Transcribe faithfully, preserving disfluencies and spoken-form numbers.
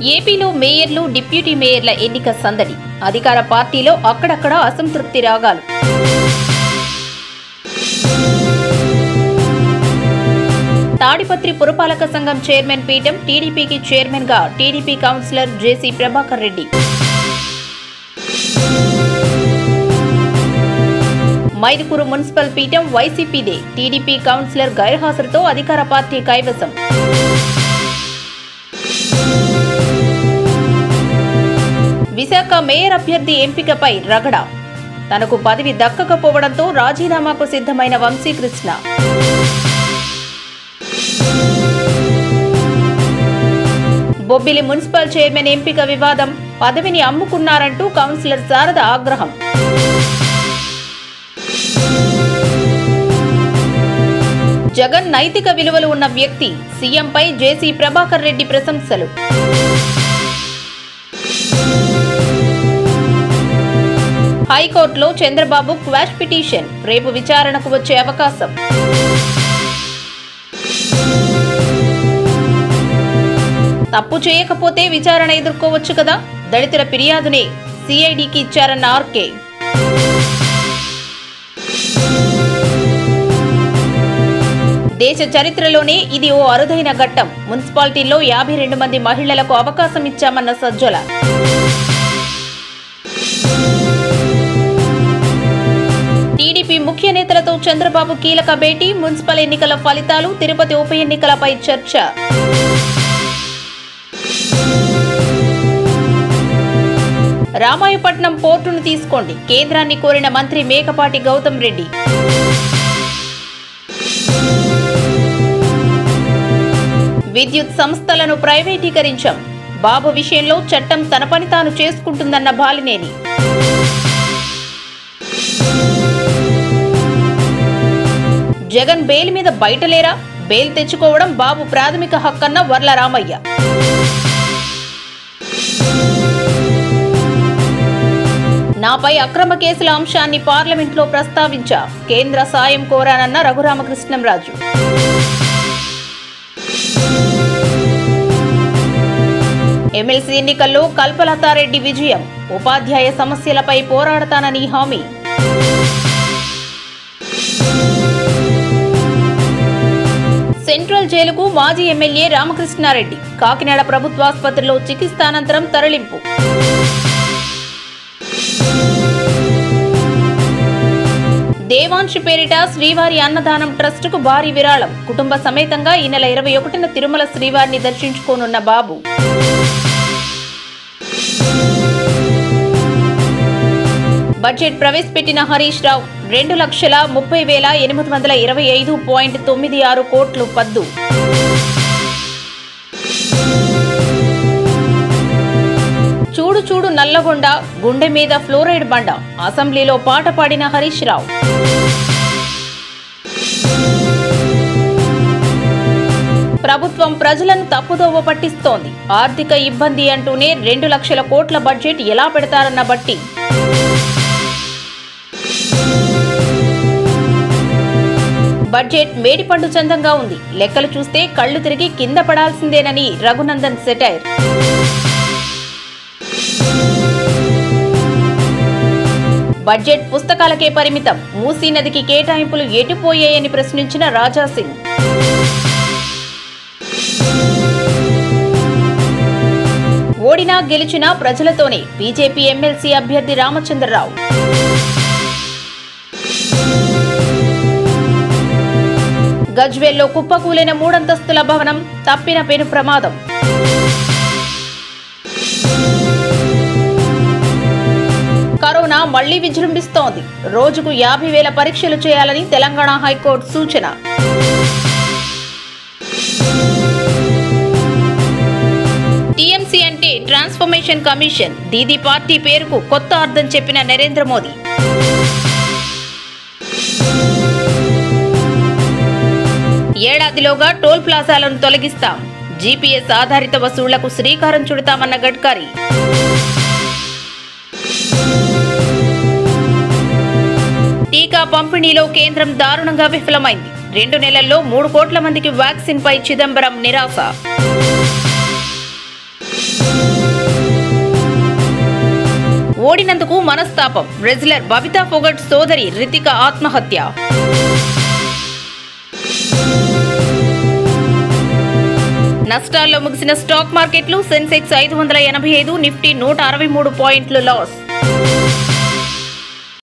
ఏపీలో మేయర్లు డిప్యూటీ మేయర్ల ఎన్నిక సందడి. అధికార పార్టీలో అక్కడక్కడ అసంతృప్తి రాగాలు. తాడిపత్రి పురపాలక సంఘం చైర్మన్ పీఠం టీడీపీకి చైర్మన్ గా TDP councillor JC Prabhakar Reddy. Mydukur municipal పీఠం వైసీపీదే. టీడీపీ కౌన్సిలర్ గైర్హాజరుతో అధికార పార్టీ కైవసం. విశాఖ మేయర్ అభ్యర్థి ఎంపికపై రగడ. తనకు పదవి దక్కకపోవడంతో రాజీనామాకు సిద్ధమైన వంశీకృష్ణ. బొబ్బిలి మున్సిపల్ చైర్మన్ ఎంపిక వివాదం. పదవిని అమ్ముకున్నారంటూ కౌన్సిలర్ శారద ఆగ్రహం. జగన్ నైతిక విలువలు ఉన్న వ్యక్తి. సీఎంపై జేసీ ప్రభాకర్ రెడ్డి ప్రశంసలు. హైకోర్టులో చంద్రబాబు క్వాష్ పిటిషన్. రేపు విచారణకు వచ్చే అవకాశం. తప్పు చేయకపోతే విచారణ ఎదుర్కోవచ్చు కదా. దళితుల ఫిర్యాదునే సిఐడికి ఇచ్చారన్న ఆర్కే. దేశ చరిత్రలోనే ఇది ఓ అరుదైన ఘట్టం. మున్సిపాలిటీల్లో యాభై రెండు మంది మహిళలకు అవకాశం ఇచ్చామన్న సజ్జల. టీడీపీ ముఖ్య నేతలతో చంద్రబాబు కీలక భేటీ. మున్సిపల్ ఎన్నికల ఫలితాలు, తిరుపతి ఉప ఎన్నికలపై చర్చ. రామాయపట్నం పోర్టును తీసుకోండి. కేంద్రాన్ని కోరిన మంత్రి మేకపాటి గౌతమ్ రెడ్డి. విద్యుత్ సంస్థలను ప్రైవేటీకరించాం. బాబు విషయంలో చట్టం తన పని తాను చేసుకుంటుందన్న బాలినేని. జగన్ బెయిల్ మీద బయటలేరా? బెయిల్ తెచ్చుకోవడం బాబు ప్రాథమిక హక్కన్న వర్ల రామయ్య. నాపై అక్రమ కేసుల అంశాన్ని పార్లమెంట్లో ప్రస్తావించా. కేంద్ర సాయం కోరానన్న రఘురామకృష్ణంరాజు. ఎమ్మెల్సీ ఎన్నికల్లో కల్పలతారెడ్డి విజయం. ఉపాధ్యాయ సమస్యలపై పోరాడతానని హామీ. సెంట్రల్ జైలుకు మాజీ ఎమ్మెల్యే రామకృష్ణారెడ్డి. కాకినాడ ప్రభుత్వాసుపత్రిలో చికిత్స అనంతరం తరలింపు. దేవాంశి పేరిట శ్రీవారి అన్నదానం ట్రస్టుకు భారీ విరాళం. కుటుంబ సమేతంగా ఈ నెల ఇరవై ఒకటిన తిరుమల శ్రీవారిని దర్శించుకోనున్న బాబు. బడ్జెట్ ప్రవేశపెట్టిన హరీష్ రావు. రెండు లక్షల ముప్పై వేల ఎనిమిది వందల ఇరవై ఐదు పాయింట్ తొమ్మిది ఆరు కోట్లు పద్దు. చూడు చూడు నల్లగొండ, గుండె మీద ఫ్లోరైడ్ బండ. అసెంబ్లీలో పాట పాడిన హరీష్ రావు. ప్రభుత్వం ప్రజలను తప్పుదోవ పట్టిస్తోంది. ఆర్థిక ఇబ్బంది అంటూనే రెండు లక్షల కోట్ల బడ్జెట్ ఎలా పెడతారన్న బట్టి. బడ్జెట్ మేడిపండు చందంగా ఉంది. లెక్కలు చూస్తే కళ్లు తిరిగి కింద పడాల్సిందేనని రఘునందన్ సెటైర్. బడ్జెట్ పుస్తకాలకే పరిమితం. మూసీ నదికి కేటాయింపులు ఎటుపోయాయని ప్రశ్నించిన రాజాసింగ్. ఓడినా గెలిచినా ప్రజలతోనే. బీజేపీ ఎమ్మెల్సీ అభ్యర్థి రామచంద్రరావు. గజ్వేల్లో కుప్పకూలిన మూడంతస్తుల భవనం. తప్పిన పెను ప్రమాదం. కరోనా మళ్లీ విజృంభిస్తోంది. రోజుకు యాభై వేల పరీక్షలు చేయాలని తెలంగాణ హైకోర్టు సూచన. టీఎంసీ అంటే ట్రాన్స్ఫర్మేషన్ కమిషన్. దీదీ పార్టీ పేరుకు కొత్త అర్థం చెప్పిన నరేంద్ర మోదీ. ఏడాదిలోగా టోల్ ప్లాజాలను తొలగిస్తాం. జీపీఎస్ ఆధారిత వసూళ్లకు శ్రీకారం చుడతామన్న గడ్కరీ. టీకా పంపిణీలో కేంద్రం దారుణంగా విఫలమైంది. రెండు నెలల్లో మూడు కోట్ల మందికి వ్యాక్సిన్ పై చిదంబరం నిరాశ. ఓడినందుకు మనస్తాపం. రెజ్లర్ బబితా ఫోగట్ సోదరి రితిక ఆత్మహత్య. నష్టాల్లో ముగిసిన స్టాక్ మార్కెట్లు. సెన్సెక్స్ ఐదు వందల ఎనభై ఐదు, నిఫ్టీ నూట అరవై మూడు పాయింట్లు లాస్.